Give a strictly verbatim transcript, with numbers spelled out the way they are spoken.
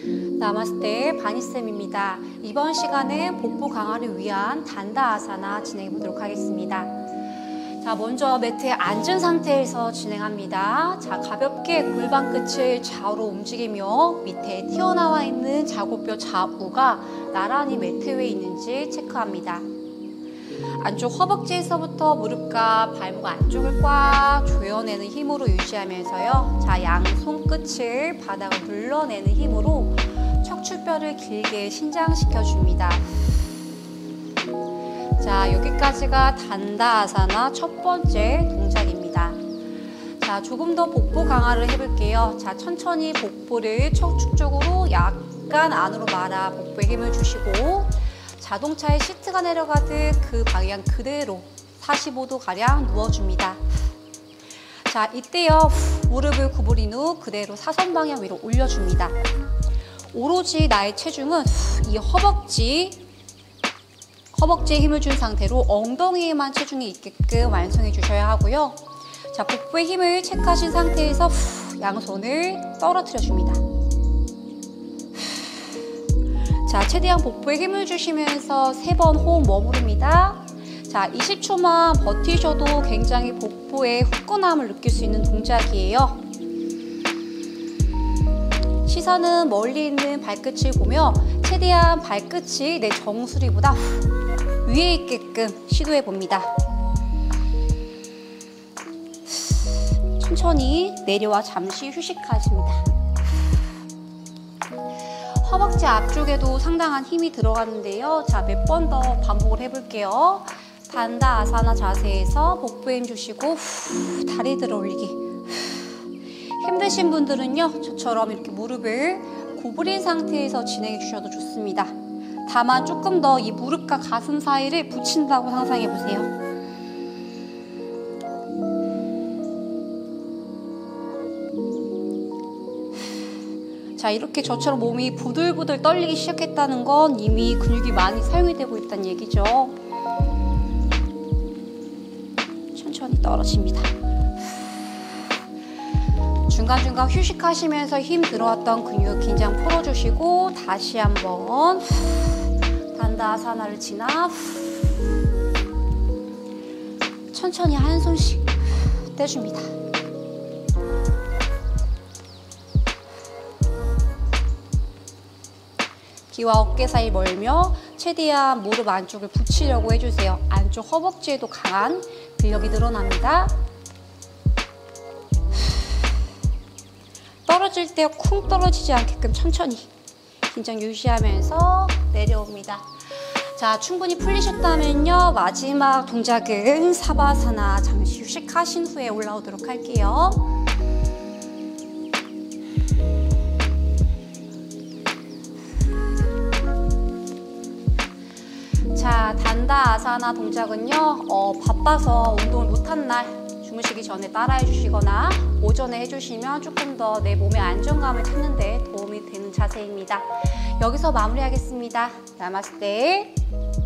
나마스테 바니쌤입니다. 이번 시간은 복부 강화를 위한 단다 아사나 진행해 보도록 하겠습니다. 자, 먼저 매트에 앉은 상태에서 진행합니다. 자, 가볍게 골반 끝을 좌우로 움직이며 밑에 튀어나와 있는 좌고뼈 좌우가 나란히 매트 위에 있는지 체크합니다. 안쪽 허벅지에서부터 무릎과 발목 안쪽을 꽉 조여내는 힘으로 유지하면서요. 자, 양 손끝을 바닥을 눌러내는 힘으로 척추뼈를 길게 신장시켜 줍니다. 자, 여기까지가 단다 아사나 첫 번째 동작입니다. 자, 조금 더 복부 강화를 해볼게요. 자, 천천히 복부를 척추 쪽으로 약간 안으로 말아 복부에 힘을 주시고 자동차의 시트가 내려가듯 그 방향 그대로 사십오 도 가량 누워줍니다. 자, 이때요 무릎을 구부린 후 그대로 사선 방향 위로 올려줍니다. 오로지 나의 체중은 이 허벅지 허벅지에 힘을 준 상태로 엉덩이에만 체중이 있게끔 완성해 주셔야 하고요. 자, 복부에 힘을 체크하신 상태에서 양손을 떨어뜨려 줍니다. 자, 최대한 복부에 힘을 주시면서 세 번 호흡 머무릅니다. 자, 이십 초만 버티셔도 굉장히 복부의 후끈함을 느낄 수 있는 동작이에요. 시선은 멀리 있는 발끝을 보며 최대한 발끝이 내 정수리보다 위에 있게끔 시도해 봅니다. 천천히 내려와 잠시 휴식하십니다. 허벅지 앞쪽에도 상당한 힘이 들어가는데요. 자, 몇 번 더 반복을 해볼게요. 단다 아사나 자세에서 복부에 힘 주시고 후, 다리 들어 올리기. 후. 힘드신 분들은요, 저처럼 이렇게 무릎을 구부린 상태에서 진행해 주셔도 좋습니다. 다만 조금 더 이 무릎과 가슴 사이를 붙인다고 상상해 보세요. 자, 이렇게 저처럼 몸이 부들부들 떨리기 시작했다는 건 이미 근육이 많이 사용이 되고 있다는 얘기죠. 천천히 떨어집니다. 중간중간 휴식하시면서 힘 들어왔던 근육 긴장 풀어주시고 다시 한번 단다 아사나를 지나 천천히 한 손씩 떼줍니다. 귀와 어깨 사이 멀며 최대한 무릎 안쪽을 붙이려고 해주세요. 안쪽 허벅지에도 강한 근력이 늘어납니다. 떨어질 때 쿵 떨어지지 않게끔 천천히 긴장 유지하면서 내려옵니다. 자, 충분히 풀리셨다면요. 마지막 동작은 사바사나 잠시 휴식하신 후에 올라오도록 할게요. 자, 단다 아사나 동작은요, 어, 바빠서 운동을 못한 날 주무시기 전에 따라해 주시거나 오전에 해주시면 조금 더 내 몸의 안정감을 찾는 데 도움이 되는 자세입니다. 여기서 마무리하겠습니다. 나마스테.